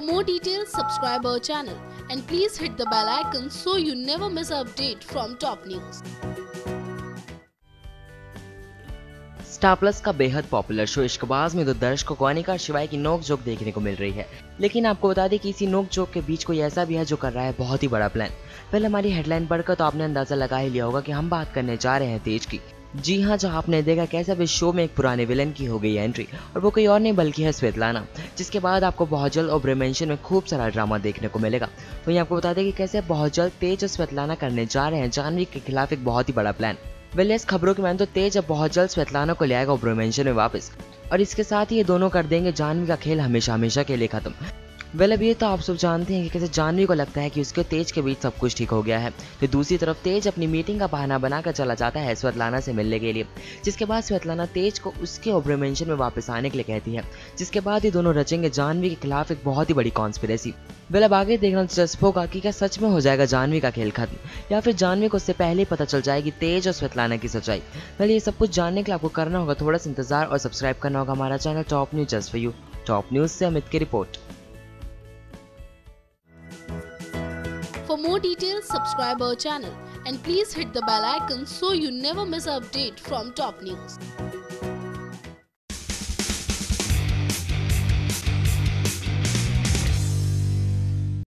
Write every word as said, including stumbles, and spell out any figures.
For more details, subscribe our channel and please hit the bell icon so you never miss an update from top news. Star Plus का बेहद popular show Ishqbaaz में दो दर्शकों को अनिका और शिवाय की नोक जोक देखने को मिल रही है। लेकिन आपको बता दें कि इसी नोक जोक के बीच कोई ऐसा भी है जो कर रहा है बहुत ही बड़ा प्लान। पहले हमारी हेडलाइन पढ़कर तो आपने अंदाजा लगा ही लिया होगा कि हम बात करने जा रहे हैं तेज की। जी हाँ, जहाँ आपने देखा कैसे अब इस शो में एक पुराने विलन की हो गई है एंट्री, और वो कोई और नहीं बल्कि है स्वेतलाना, जिसके बाद आपको बहुत जल्द ओबरे मेंशन में खूब सारा ड्रामा देखने को मिलेगा। तो ये आपको बता दें कि कैसे बहुत जल्द तेज और स्वेतलाना करने जा रहे हैं जानवी के खिलाफ एक बहुत ही बड़ा प्लान। वेल इस खबरों की माने तो तेज अब बहुत जल्द स्वेतलाना को ले आएगा ओबरे मेंशन में वापस, और इसके साथ ही ये दोनों कर देंगे जानवी का खेल हमेशा हमेशा के लिए खत्म। वेल अब ये तो आप सब जानते हैं कि कैसे जानवी को लगता है कि उसके तेज के बीच सब कुछ ठीक हो गया है, तो दूसरी तरफ तेज अपनी मीटिंग का बहाना बनाकर चला जाता है स्वेतलाना से मिलने के लिए, जिसके बाद स्वेतलाना तेज को उसके ओबरे मेंशन में वापस आने के लिए कहती है, जिसके बाद ये दोनों रचेंगे जानवी के खिलाफ एक बहुत ही बड़ी कॉन्स्पिरेसी। वेल अब आगे देखना दिलचस्प होगा कि क्या सच में हो जाएगा जानवी का खेल खत्म, या फिर जानवी को उससे पहले ही पता चल जाएगी तेज और स्वेतलाना की सच्चाई। वेल ये सब कुछ जानने के लिए आपको करना होगा थोड़ा सा इंतजार और सब्सक्राइब करना होगा हमारा channel top news just for you. Top news से अमित की रिपोर्ट। For more details, subscribe our channel and please hit the bell icon so you never miss an update from top news.